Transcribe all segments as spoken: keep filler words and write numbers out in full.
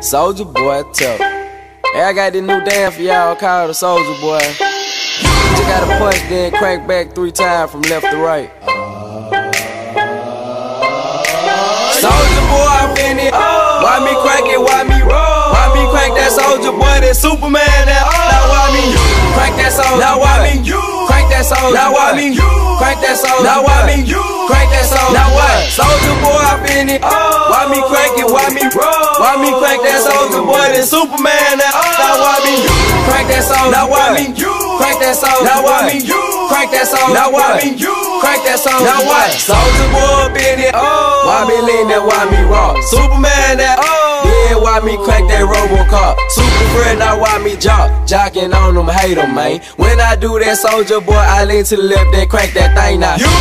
Soulja Boy tough. Hey, I got this new dance for y'all called the Soulja Boy. You just gotta punch, then crank back three times from left to right. Soulja Boy, I'm in it. Why me crank it? Why me roll? Why me crank that Soulja Boy? That Superman? That now why me crank that Soulja? Now why me crank that Soulja? Now why me crank that Soulja? Now why me crank that Soulja? Now what? Soulja Boy, I'm in it. Why me crank it? Why me roll? Why me crank that Soulja Boy? That Superman? That now why me crank that Soulja? Now why me crank that Soulja? Now why me crank that Soulja? Now why me crank that Soulja? Now what? Soulja Boy, up in it. Why me lean that? Why me rock? Superman? That yeah, why me crank that Robocop? Super friend, now why me jock? Jocking on them, hate them, man. When I do that Soulja Boy, I lean to the left, then crank that thing now. You,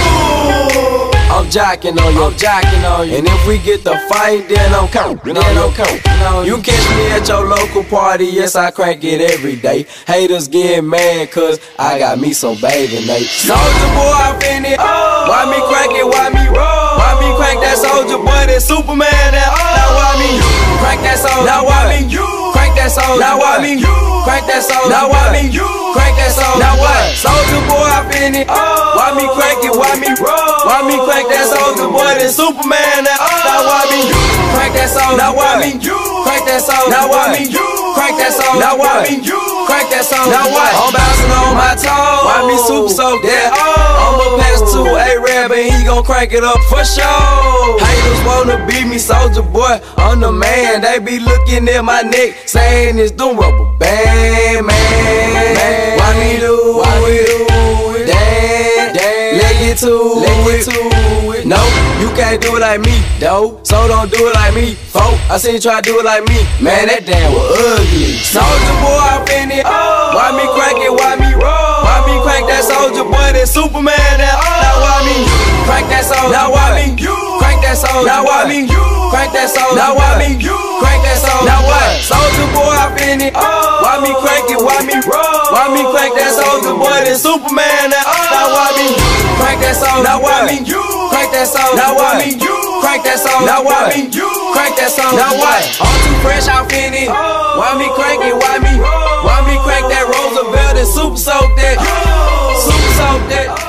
I'm jocking on you, I'm jocking on you. And if we get the fight, then I'm coming, then I'm coming. You catch me at your local party, yes, I crank it every day. Haters get mad, cause I got me some baby Nate. Soulja Boy, I'm in it. Why me crank it, why me roll? Why me crank that Soulja Boy, that Superman? That now why me crank that Soulja? Now why me crank that Soulja? Now why me crank that Soulja? Now why me crank that Soulja? Now what? Soulja Boy, I'm in it. Why me crank it, why me roll? Why me crank that Soulja Boy, that Superman? That now why me crank that Soulja? Now why me crank that Soulja? Now why me crank that Soulja? Now why me crank that Soulja? Now what? I'm bouncing on my toes. Why me super soak that? I'ma pass to A-Rab and he gon' crank it up for sure. Haters wanna beat me, Soulja Boy, I'm the man. They be looking at my neck, saying it's the rubber band, man. Why me do? Why me do it? Damn, damn. Let get to it. it. No, you can't do it like me, though. So don't do it like me, folk. I seen you try to do it like me. Man, that damn was ugly. Soulja Boy, I'm in it. Why me crank it? Why me roll? Why me crank that Soulja Boy? That Superman? That now why me crank that Soulja? Now why me crank that Soulja? Now why me crank that Soulja? Now why me crank that Soulja? Now what? Soulja Boy, I'm in it. Why me crank it? Why me roll? Why me crank that Soulja Boy? That Superman? That now why me crank that Soulja? Now why me crank that Soulja? Now why me crank that Soulja? Now why me crank that Soulja? Now what? I'm too fresh, I'm in it. Why me crank it? Why me? Why me crank that Roosevelt and super soak that? Super soak that.